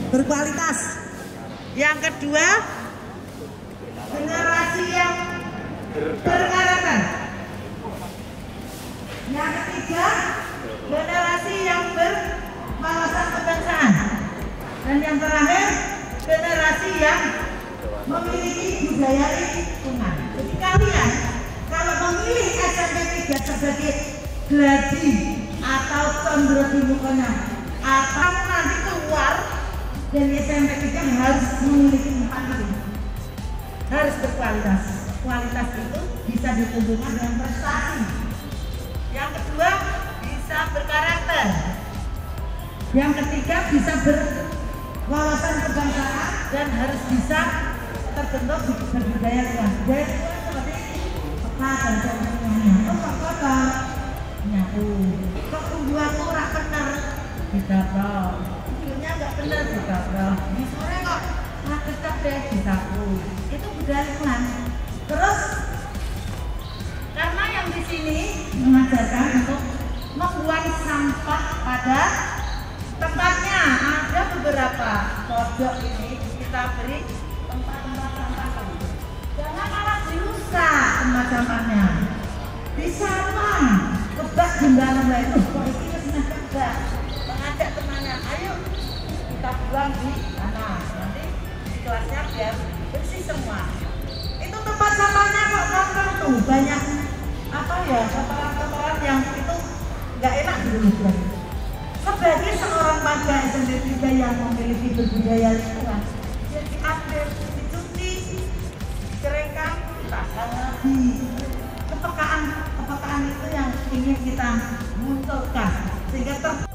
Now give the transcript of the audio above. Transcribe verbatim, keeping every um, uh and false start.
berkualitas. Yang kedua, generasi yang berkarakter. Yang ketiga, generasi yang berwawasan kebangsaan. Dan yang terakhir, generasi yang memiliki budaya lingkungan. Jadi kalian kalau memilih S M P tiga sebagai gladi atau condro di mukanya, atau nanti keluar dari S M P tiga harus memiliki empat ini. Harus berkualitas. Kualitas itu bisa ditunjukkan dengan prestasi. Yang kedua, bisa berkarakter. Yang ketiga, bisa berwawasan kebangsaan dan harus bisa terbentuk berbudaya luas. Budaya seperti peka dan sebagainya. Oh, kok kotor? Nyapu. Kok umbuanmu rak bener? Didapur. Umbunya nggak bener didapur. Di sore kok rak tetap deh disapu. Itu budaya lingkungan. Terus karena yang di sini mengajarkan untuk membuang sampah pada tempatnya. Ada beberapa pojok ini kita beri tempat-tempat sampah. Jangan malah dirusak tempat sampahnya. Disamang, kebak jembatan itu. Kok ini harusnya kebak. Mengajak temannya, ayo kita buang di sana. Nanti di kelasnya biar bersih semua. Itu tempat sampahnya kok kantong tuh banyak apa ya, kotoran-kotoran yang itu nggak enak dulu. Sebagai seorang warga S M P tiga yang memiliki budaya lingkungan, dia diambil, dicuci, dikeringkan, dipasang lagi. Kepekaan, kepekaan itu yang ingin kita munculkan sehingga ter